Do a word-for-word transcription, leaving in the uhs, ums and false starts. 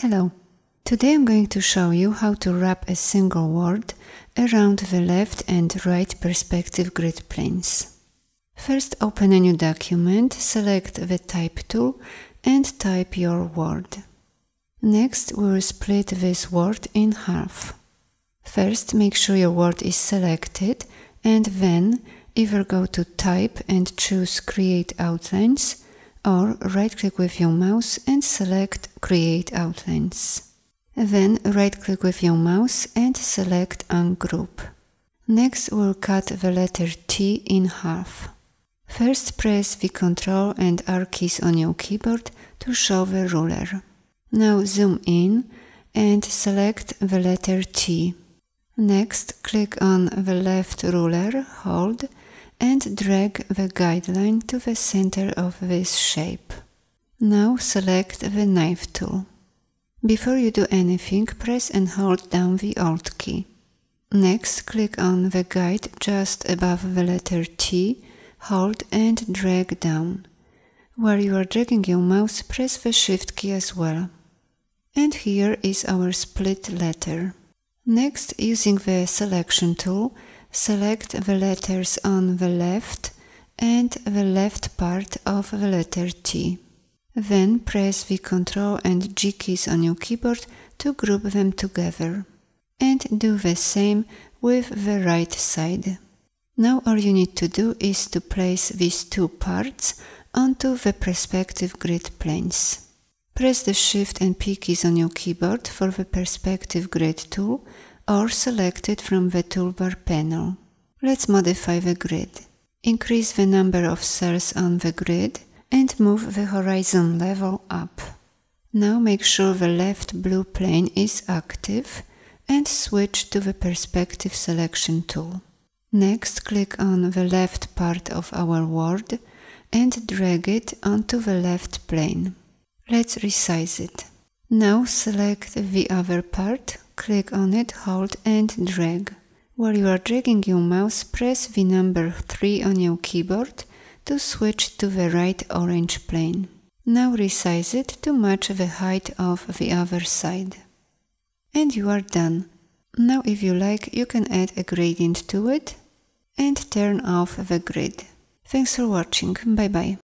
Hello! Today I'm going to show you how to wrap a single word around the left and right perspective grid planes. First, open a new document, select the Type tool and type your word. Next, we will split this word in half. First, make sure your word is selected and then either go to Type and choose Create Outlines, or right-click with your mouse and select Create Outlines. Then right-click with your mouse and select Ungroup. Next, we'll cut the letter T in half. First, press the Ctrl and R keys on your keyboard to show the ruler. Now zoom in and select the letter T. Next, click on the left ruler, hold, and drag the guideline to the center of this shape. Now select the knife tool. Before you do anything, press and hold down the Alt key. Next, click on the guide just above the letter T, hold and drag down. While you are dragging your mouse, press the Shift key as well. And here is our split letter. Next, using the Selection tool, select the letters on the left and the left part of the letter T. Then press the Ctrl and G keys on your keyboard to group them together. And do the same with the right side. Now all you need to do is to place these two parts onto the perspective grid planes. Press the Shift and P keys on your keyboard for the perspective grid tool, or select it from the toolbar panel. Let's modify the grid. Increase the number of cells on the grid and move the horizon level up. Now make sure the left blue plane is active and switch to the Perspective Selection tool. Next, click on the left part of our word and drag it onto the left plane. Let's resize it. Now select the other part, click on it, hold and drag. While you are dragging your mouse, press the number three on your keyboard to switch to the right orange plane. Now resize it to match the height of the other side. And you are done. Now if you like, you can add a gradient to it and turn off the grid. Thanks for watching, bye bye.